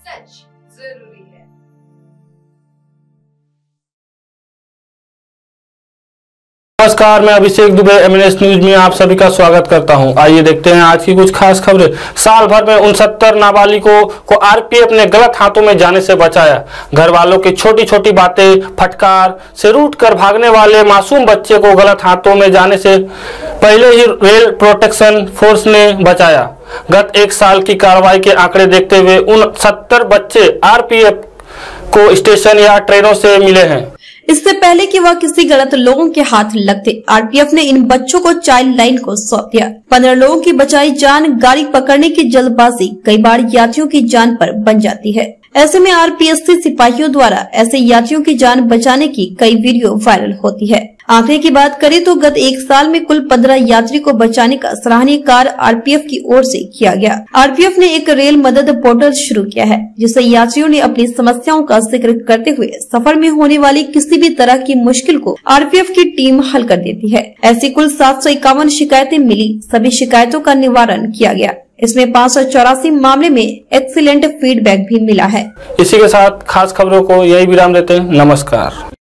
सच जरूरी है। नमस्कार, मैं अभिषेक दुबे एमएनएस न्यूज में आप सभी का स्वागत करता हूं। आइए देखते हैं आज की कुछ खास खबरें। साल भर में 69 नाबालिगों को आरपीएफ ने गलत हाथों में जाने से बचाया। घर वालों की छोटी छोटी बातें, फटकार से रूठ कर भागने वाले मासूम बच्चे को गलत हाथों में जाने से पहले ही रेल प्रोटेक्शन फोर्स ने बचाया। गत एक साल की कार्रवाई के आंकड़े देखते हुए 69 बच्चे आरपीएफ को स्टेशन या ट्रेनों से मिले हैं। इससे पहले कि वह किसी गलत लोगों के हाथ लगते, आरपीएफ ने इन बच्चों को चाइल्ड लाइन को सौंप दिया। 15 लोगों की बचाई जान। गाड़ी पकड़ने की जल्दबाजी कई बार यात्रियों की जान पर बन जाती है। ऐसे में आरपीएफ सिपाहियों द्वारा ऐसे यात्रियों की जान बचाने की कई वीडियो वायरल होती है। आंकड़े की बात करें तो गत एक साल में कुल 15 यात्री को बचाने का सराहनीय कार्य आरपीएफ की ओर से किया गया। आरपीएफ ने एक रेल मदद पोर्टल शुरू किया है, जिससे यात्रियों ने अपनी समस्याओं का जिक्र करते हुए सफर में होने वाली किसी भी तरह की मुश्किल को आरपीएफ की टीम हल कर देती है। ऐसी कुल 751 शिकायतें मिली। सभी शिकायतों का निवारण किया गया। इसमें 584 मामले में एक्सीलेंट फीडबैक भी मिला है। इसी के साथ खास खबरों को यही विराम देते हैं। नमस्कार।